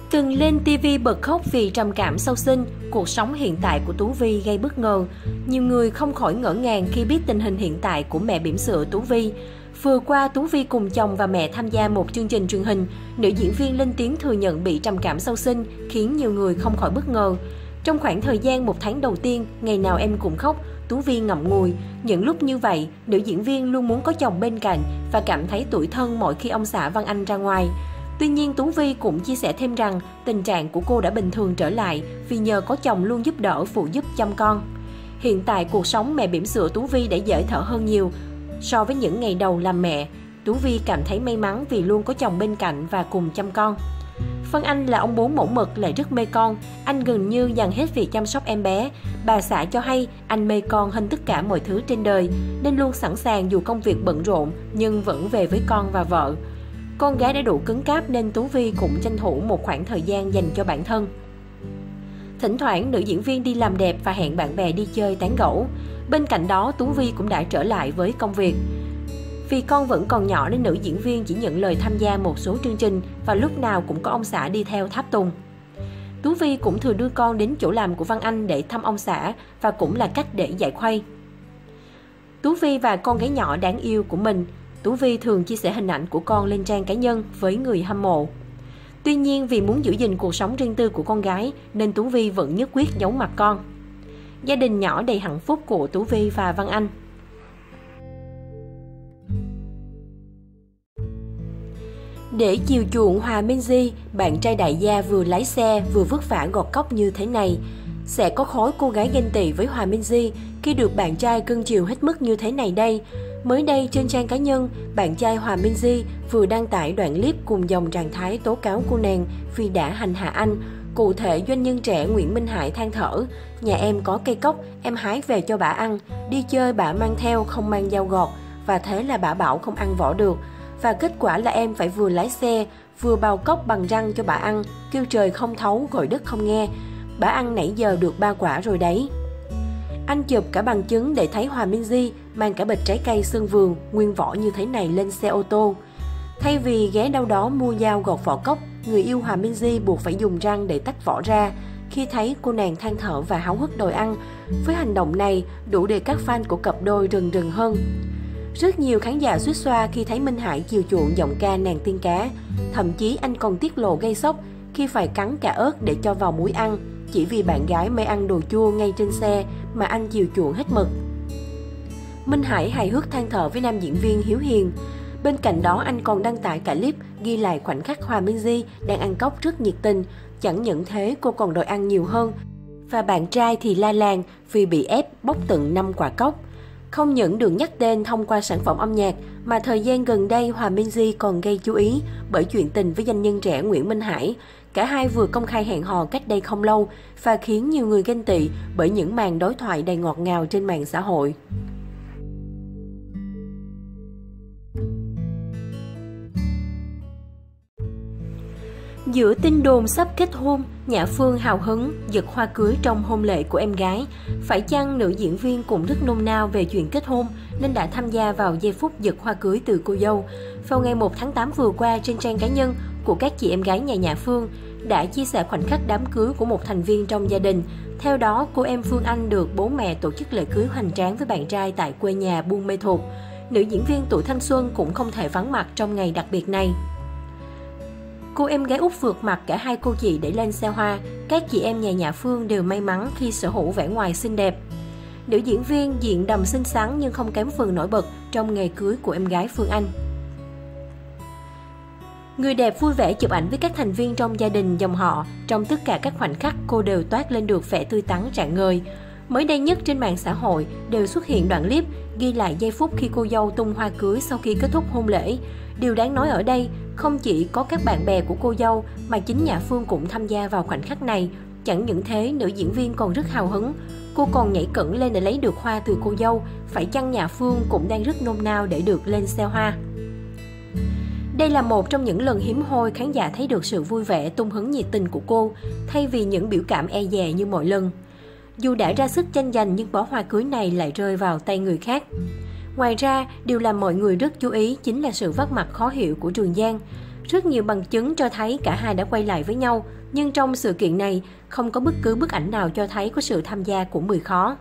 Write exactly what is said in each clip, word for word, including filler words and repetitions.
Từng lên ti vi bật khóc vì trầm cảm sau sinh, cuộc sống hiện tại của Tú Vi gây bất ngờ. Nhiều người không khỏi ngỡ ngàng khi biết tình hình hiện tại của mẹ bỉm sữa Tú Vi. Vừa qua, Tú Vi cùng chồng và mẹ tham gia một chương trình truyền hình. Nữ diễn viên lên tiếng thừa nhận bị trầm cảm sau sinh, khiến nhiều người không khỏi bất ngờ. Trong khoảng thời gian một tháng đầu tiên, ngày nào em cũng khóc, Tú Vi ngậm ngùi. Những lúc như vậy, nữ diễn viên luôn muốn có chồng bên cạnh và cảm thấy tủi thân mỗi khi ông xã Văn Anh ra ngoài. Tuy nhiên, Tú Vi cũng chia sẻ thêm rằng tình trạng của cô đã bình thường trở lại vì nhờ có chồng luôn giúp đỡ phụ giúp chăm con. Hiện tại, cuộc sống mẹ bỉm sữa Tú Vi đã dễ thở hơn nhiều so với những ngày đầu làm mẹ. Tú Vi cảm thấy may mắn vì luôn có chồng bên cạnh và cùng chăm con. Văn Anh là ông bố mẫu mực lại rất mê con, anh gần như dành hết việc chăm sóc em bé. Bà xã cho hay anh mê con hơn tất cả mọi thứ trên đời, nên luôn sẵn sàng dù công việc bận rộn nhưng vẫn về với con và vợ. Con gái đã đủ cứng cáp nên Tú Vi cũng tranh thủ một khoảng thời gian dành cho bản thân. Thỉnh thoảng, nữ diễn viên đi làm đẹp và hẹn bạn bè đi chơi tán gẫu. Bên cạnh đó, Tú Vi cũng đã trở lại với công việc. Vì con vẫn còn nhỏ nên nữ diễn viên chỉ nhận lời tham gia một số chương trình và lúc nào cũng có ông xã đi theo tháp tùng. Tú Vi cũng thường đưa con đến chỗ làm của Văn Anh để thăm ông xã và cũng là cách để giải khuây. Tú Vi và con gái nhỏ đáng yêu của mình, Tú Vi thường chia sẻ hình ảnh của con lên trang cá nhân với người hâm mộ. Tuy nhiên, vì muốn giữ gìn cuộc sống riêng tư của con gái nên Tú Vi vẫn nhất quyết giấu mặt con. Gia đình nhỏ đầy hạnh phúc của Tú Vi và Văn Anh. Để chiều chuộng Hòa Minzy, bạn trai đại gia vừa lái xe vừa vất vả gọt cóc như thế này. Sẽ có khối cô gái ghen tị với Hòa Minzy khi được bạn trai cưng chiều hết mức như thế này đây. Mới đây trên trang cá nhân, bạn trai Hòa Minzy vừa đăng tải đoạn clip cùng dòng trạng thái tố cáo cô nàng vì đã hành hạ anh. Cụ thể, doanh nhân trẻ Nguyễn Minh Hải than thở: "Nhà em có cây cóc, em hái về cho bả ăn. Đi chơi bả mang theo, không mang dao gọt. Và thế là bả bảo không ăn vỏ được. Và kết quả là em phải vừa lái xe, vừa bào cóc bằng răng cho bả ăn. Kêu trời không thấu, gọi đất không nghe. Bả ăn nãy giờ được ba quả rồi đấy." Anh chụp cả bằng chứng để thấy Hòa Minzy mang cả bịch trái cây sơn vườn, nguyên vỏ như thế này lên xe ô tô. Thay vì ghé đâu đó mua dao gọt vỏ cóc, người yêu Hòa Minzy buộc phải dùng răng để tách vỏ ra. Khi thấy cô nàng than thở và háo hức đòi ăn, với hành động này đủ để các fan của cặp đôi rần rần hơn. Rất nhiều khán giả xuýt xoa khi thấy Minh Hải chiều chuộng giọng ca nàng tiên cá. Thậm chí anh còn tiết lộ gây sốc khi phải cắn cả ớt để cho vào muối ăn, chỉ vì bạn gái mê ăn đồ chua ngay trên xe mà anh chiều chuộng hết mực. Minh Hải hài hước than thở với nam diễn viên Hiếu Hiền. Bên cạnh đó, anh còn đăng tải cả clip ghi lại khoảnh khắc Hòa Minzy đang ăn cóc rất nhiệt tình. Chẳng những thế, cô còn đòi ăn nhiều hơn. Và bạn trai thì la làng vì bị ép bóc tận năm quả cóc. Không những được nhắc tên thông qua sản phẩm âm nhạc, mà thời gian gần đây Hòa Minzy còn gây chú ý bởi chuyện tình với doanh nhân trẻ Nguyễn Minh Hải. Cả hai vừa công khai hẹn hò cách đây không lâu và khiến nhiều người ghen tị bởi những màn đối thoại đầy ngọt ngào trên mạng xã hội. Giữa tin đồn sắp kết hôn, Nhã Phương hào hứng giật hoa cưới trong hôn lễ của em gái. Phải chăng nữ diễn viên cũng rất nôn nao về chuyện kết hôn nên đã tham gia vào giây phút giật hoa cưới từ cô dâu. Vào ngày một tháng tám vừa qua, trên trang cá nhân của các chị em gái nhà Nhã Phương đã chia sẻ khoảnh khắc đám cưới của một thành viên trong gia đình. Theo đó, cô em Phương Anh được bố mẹ tổ chức lễ cưới hoành tráng với bạn trai tại quê nhà Buôn Mê Thuột. Nữ diễn viên tuổi thanh xuân cũng không thể vắng mặt trong ngày đặc biệt này. Cô em gái út vượt mặt cả hai cô chị để lên xe hoa. Các chị em nhà Nhã Phương đều may mắn khi sở hữu vẻ ngoài xinh đẹp. Nữ diễn viên diện đầm xinh xắn nhưng không kém phần nổi bật trong ngày cưới của em gái Phương Anh. Người đẹp vui vẻ chụp ảnh với các thành viên trong gia đình dòng họ. Trong tất cả các khoảnh khắc, cô đều toát lên được vẻ tươi tắn rạng ngời. Mới đây nhất trên mạng xã hội đều xuất hiện đoạn clip ghi lại giây phút khi cô dâu tung hoa cưới sau khi kết thúc hôn lễ. Điều đáng nói ở đây, không chỉ có các bạn bè của cô dâu mà chính Nhã Phương cũng tham gia vào khoảnh khắc này. Chẳng những thế, nữ diễn viên còn rất hào hứng. Cô còn nhảy cẫng lên để lấy được hoa từ cô dâu. Phải chăng Nhã Phương cũng đang rất nôn nao để được lên xe hoa? Đây là một trong những lần hiếm hoi khán giả thấy được sự vui vẻ, tung hứng nhiệt tình của cô, thay vì những biểu cảm e dè như mọi lần. Dù đã ra sức tranh giành nhưng bó hoa cưới này lại rơi vào tay người khác. Ngoài ra, điều làm mọi người rất chú ý chính là sự vắt mặt khó hiểu của Trường Giang. Rất nhiều bằng chứng cho thấy cả hai đã quay lại với nhau, nhưng trong sự kiện này không có bất cứ bức ảnh nào cho thấy có sự tham gia của Mười Khó.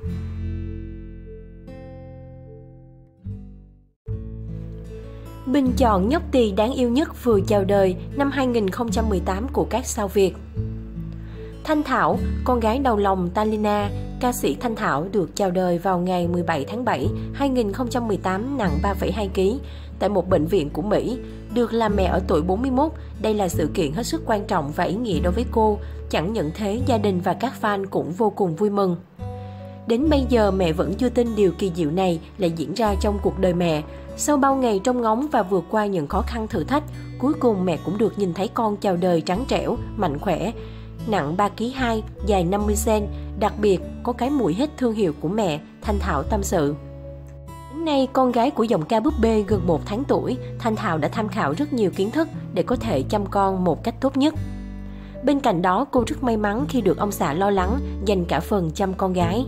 Bình chọn nhóc tỳ đáng yêu nhất vừa chào đời năm hai nghìn không trăm mười tám của các sao Việt. Thanh Thảo, con gái đầu lòng Talina, ca sĩ Thanh Thảo được chào đời vào ngày mười bảy tháng bảy năm hai nghìn không trăm mười tám, nặng ba phẩy hai ki lô gam tại một bệnh viện của Mỹ. Được làm mẹ ở tuổi bốn mươi mốt, đây là sự kiện hết sức quan trọng và ý nghĩa đối với cô. Chẳng những thế, gia đình và các fan cũng vô cùng vui mừng. Đến bây giờ, mẹ vẫn chưa tin điều kỳ diệu này lại diễn ra trong cuộc đời mẹ. Sau bao ngày trông ngóng và vượt qua những khó khăn thử thách, cuối cùng mẹ cũng được nhìn thấy con chào đời trắng trẻo, mạnh khỏe. Nặng ba phẩy hai ki lô gam, dài năm mươi xăng-ti-mét, đặc biệt có cái mũi hít thương hiệu của mẹ, Thanh Thảo tâm sự. Đến nay, con gái của giọng ca búp bê gần một tháng tuổi, Thanh Thảo đã tham khảo rất nhiều kiến thức để có thể chăm con một cách tốt nhất. Bên cạnh đó, cô rất may mắn khi được ông xã lo lắng, dành cả phần chăm con gái.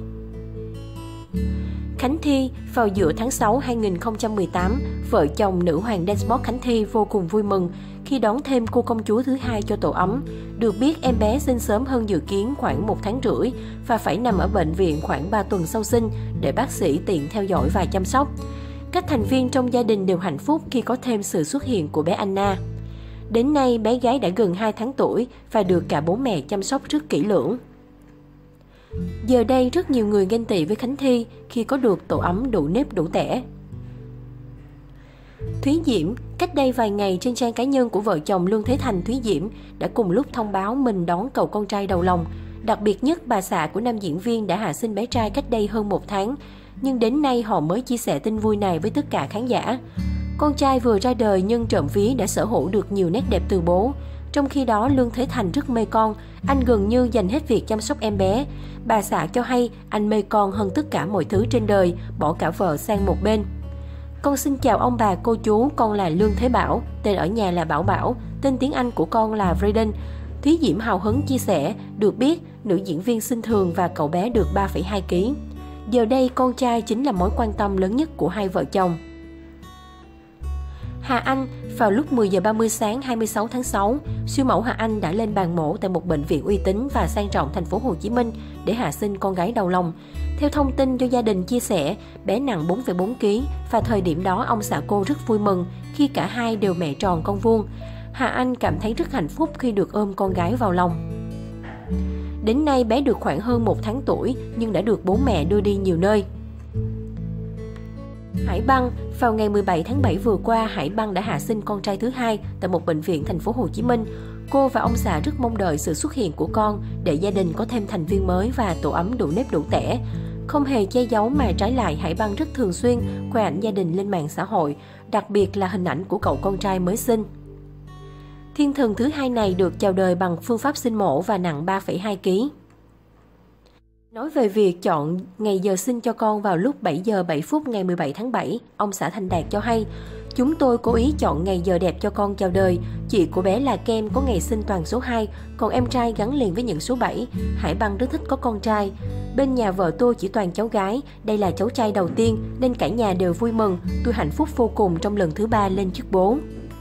Khánh Thi, vào giữa tháng sáu năm hai nghìn không trăm mười tám, vợ chồng nữ hoàng dance pop Khánh Thi vô cùng vui mừng khi đón thêm cô công chúa thứ hai cho tổ ấm. Được biết, em bé sinh sớm hơn dự kiến khoảng một tháng rưỡi và phải nằm ở bệnh viện khoảng ba tuần sau sinh để bác sĩ tiện theo dõi và chăm sóc. Các thành viên trong gia đình đều hạnh phúc khi có thêm sự xuất hiện của bé Anna. Đến nay, bé gái đã gần hai tháng tuổi và được cả bố mẹ chăm sóc rất kỹ lưỡng. Giờ đây, rất nhiều người ghen tị với Khánh Thi khi có được tổ ấm đủ nếp đủ tẻ. Thúy Diễm, cách đây vài ngày trên trang cá nhân của vợ chồng Lương Thế Thành Thúy Diễm đã cùng lúc thông báo mình đón cậu con trai đầu lòng. Đặc biệt nhất, bà xã của nam diễn viên đã hạ sinh bé trai cách đây hơn một tháng. Nhưng đến nay họ mới chia sẻ tin vui này với tất cả khán giả. Con trai vừa ra đời nhưng trộm vía đã sở hữu được nhiều nét đẹp từ bố. Trong khi đó, Lương Thế Thành rất mê con, anh gần như dành hết việc chăm sóc em bé. Bà xã cho hay anh mê con hơn tất cả mọi thứ trên đời, bỏ cả vợ sang một bên. Con xin chào ông bà cô chú, con là Lương Thế Bảo, tên ở nhà là Bảo Bảo, tên tiếng Anh của con là Braden. Thúy Diễm hào hứng chia sẻ, được biết nữ diễn viên sinh thường và cậu bé được ba phẩy hai ki lô gam. Giờ đây con trai chính là mối quan tâm lớn nhất của hai vợ chồng. Hà Anh, vào lúc mười giờ ba mươi sáng hai mươi sáu tháng sáu, siêu mẫu Hà Anh đã lên bàn mổ tại một bệnh viện uy tín và sang trọng thành phố Hồ Chí Minh để hạ sinh con gái đầu lòng. Theo thông tin do gia đình chia sẻ, bé nặng bốn phẩy bốn ki lô gam và thời điểm đó ông xã cô rất vui mừng khi cả hai đều mẹ tròn con vuông. Hà Anh cảm thấy rất hạnh phúc khi được ôm con gái vào lòng. Đến nay bé được khoảng hơn một tháng tuổi nhưng đã được bố mẹ đưa đi nhiều nơi. Hải Băng, vào ngày mười bảy tháng bảy vừa qua, Hải Băng đã hạ sinh con trai thứ hai tại một bệnh viện thành phố Hồ Chí Minh. Cô và ông xã rất mong đợi sự xuất hiện của con để gia đình có thêm thành viên mới và tổ ấm đủ nếp đủ tẻ. Không hề che giấu mà trái lại, Hải Băng rất thường xuyên khoe ảnh gia đình lên mạng xã hội, đặc biệt là hình ảnh của cậu con trai mới sinh. Thiên thần thứ hai này được chào đời bằng phương pháp sinh mổ và nặng ba phẩy hai ki lô gam. Nói về việc chọn ngày giờ sinh cho con vào lúc bảy giờ bảy phút ngày mười bảy tháng bảy, ông xã Thành Đạt cho hay, chúng tôi cố ý chọn ngày giờ đẹp cho con chào đời. Chị của bé là Kem có ngày sinh toàn số hai, còn em trai gắn liền với những số bảy. Hải Băng rất thích có con trai. Bên nhà vợ tôi chỉ toàn cháu gái, đây là cháu trai đầu tiên nên cả nhà đều vui mừng. Tôi hạnh phúc vô cùng trong lần thứ ba lên chức bố.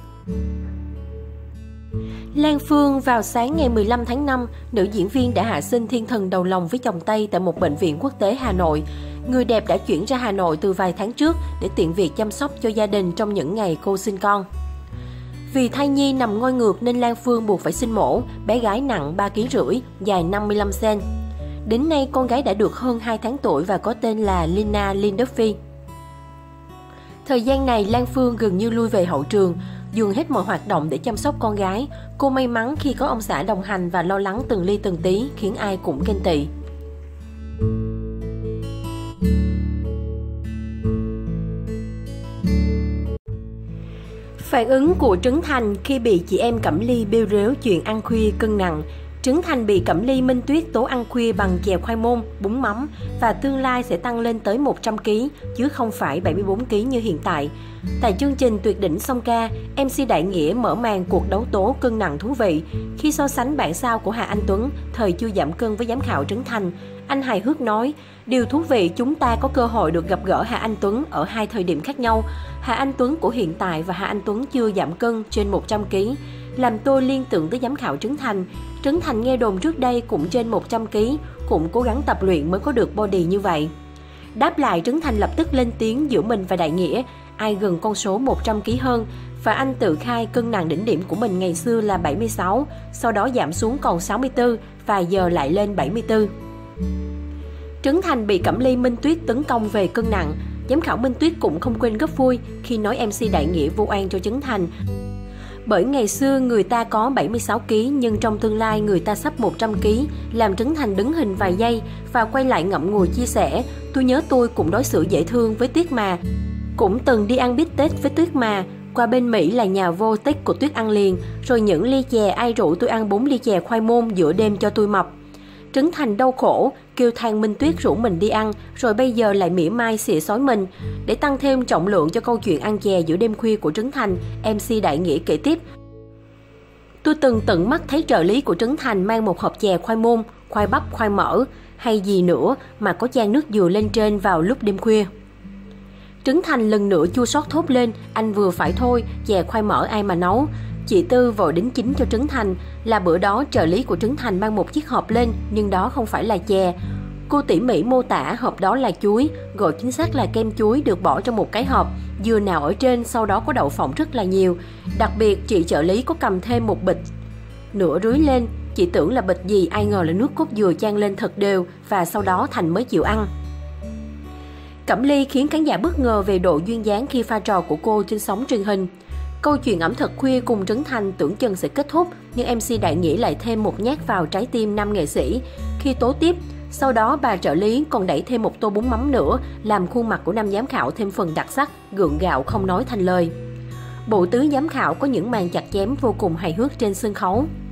Lan Phương, vào sáng ngày mười lăm tháng năm, nữ diễn viên đã hạ sinh thiên thần đầu lòng với chồng Tây tại một bệnh viện quốc tế Hà Nội. Người đẹp đã chuyển ra Hà Nội từ vài tháng trước để tiện việc chăm sóc cho gia đình trong những ngày cô sinh con. Vì thai nhi nằm ngoi ngược nên Lan Phương buộc phải sinh mổ, bé gái nặng ba phẩy năm ki lô gam, dài năm mươi lăm xăng-ti-mét. Đến nay, con gái đã được hơn hai tháng tuổi và có tên là Lina Linduffy. Thời gian này, Lan Phương gần như lui về hậu trường, dừng hết mọi hoạt động để chăm sóc con gái. Cô may mắn khi có ông xã đồng hành và lo lắng từng ly từng tí, khiến ai cũng ghen tị. Phản ứng của Trấn Thành khi bị chị em Cẩm Ly bêu rếu chuyện ăn khuya cân nặng. Trấn Thành bị Cẩm Ly, Minh Tuyết tố ăn khuya bằng chè khoai môn, bún mắm và tương lai sẽ tăng lên tới một trăm ki lô gam chứ không phải bảy mươi bốn ki lô gam như hiện tại. Tại chương trình Tuyệt đỉnh song ca, em xê Đại Nghĩa mở màn cuộc đấu tố cân nặng thú vị. Khi so sánh bản sao của Hà Anh Tuấn, thời chưa giảm cân với giám khảo Trấn Thành, anh hài hước nói, điều thú vị chúng ta có cơ hội được gặp gỡ Hà Anh Tuấn ở hai thời điểm khác nhau. Hà Anh Tuấn của hiện tại và Hà Anh Tuấn chưa giảm cân trên một trăm ki lô gam. Làm tôi liên tưởng tới giám khảo Trấn Thành. Trấn Thành nghe đồn trước đây cũng trên một trăm ki lô gam, cũng cố gắng tập luyện mới có được body như vậy. Đáp lại, Trấn Thành lập tức lên tiếng giữa mình và Đại Nghĩa, ai gần con số một trăm ki lô gam hơn, và anh tự khai cân nặng đỉnh điểm của mình ngày xưa là bảy mươi sáu, sau đó giảm xuống còn sáu mươi tư và giờ lại lên bảy mươi tư. Trấn Thành bị Cẩm Ly, Minh Tuyết tấn công về cân nặng. Giám khảo Minh Tuyết cũng không quên góp vui khi nói em xê Đại Nghĩa vô oan cho Trấn Thành. Bởi ngày xưa người ta có bảy mươi sáu ki lô gam nhưng trong tương lai người ta sắp một trăm ki lô gam, làm Trấn Thành đứng hình vài giây và quay lại ngậm ngùi chia sẻ, tôi nhớ tôi cũng đối xử dễ thương với Tuyết mà. Cũng từng đi ăn bít tết với Tuyết mà, qua bên Mỹ là nhà vô tích của Tuyết ăn liền, rồi những ly chè ai rủ tôi ăn bốn ly chè khoai môn giữa đêm cho tôi mập. Trấn Thành đau khổ, kêu than Minh Tuyết rủ mình đi ăn, rồi bây giờ lại mỉa mai xỉa xói mình. Để tăng thêm trọng lượng cho câu chuyện ăn chè giữa đêm khuya của Trấn Thành, em xê Đại Nghĩa kể tiếp. Tôi từng tận mắt thấy trợ lý của Trấn Thành mang một hộp chè khoai môn, khoai bắp, khoai mỡ, hay gì nữa mà có chan nước dừa lên trên vào lúc đêm khuya. Trấn Thành lần nữa chua xót thốt lên, anh vừa phải thôi, chè khoai mỡ ai mà nấu. Chị Tư vội đính chính cho Trấn Thành là bữa đó trợ lý của Trấn Thành mang một chiếc hộp lên, nhưng đó không phải là chè. Cô tỉ mỉ mô tả hộp đó là chuối, gọi chính xác là kem chuối được bỏ trong một cái hộp, dừa nào ở trên, sau đó có đậu phộng rất là nhiều. Đặc biệt, chị trợ lý có cầm thêm một bịch nửa rưới lên, chị tưởng là bịch gì, ai ngờ là nước cốt dừa chan lên thật đều và sau đó Thành mới chịu ăn. Cẩm Ly khiến khán giả bất ngờ về độ duyên dáng khi pha trò của cô trên sóng truyền hình. Câu chuyện ẩm thực khuya cùng Trấn Thành tưởng chừng sẽ kết thúc, nhưng em xê Đại Nghĩa lại thêm một nhát vào trái tim nam nghệ sĩ khi tố tiếp. Sau đó bà trợ lý còn đẩy thêm một tô bún mắm nữa, làm khuôn mặt của nam giám khảo thêm phần đặc sắc, gượng gạo không nói thành lời. Bộ tứ giám khảo có những màn chặt chém vô cùng hài hước trên sân khấu.